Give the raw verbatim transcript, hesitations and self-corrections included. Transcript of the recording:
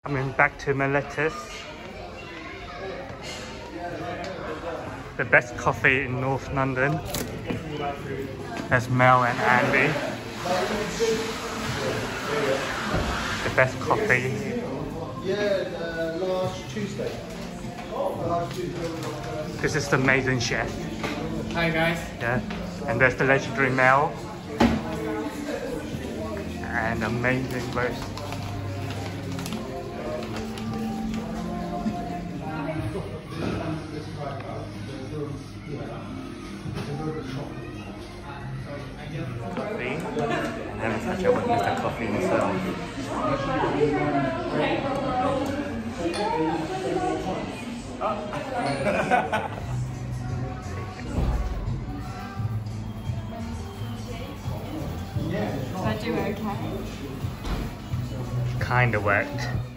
Coming back to Miletus. The best coffee in North London. There's Mel and Andy. The best coffee. Yeah, uh, last Tuesday. This is the amazing chef. Hi guys. Yeah. And there's the legendary Mel. And amazing roast. Coffee. And have a catch up with Mister Coffee himself. Did I do okay? Kinda worked.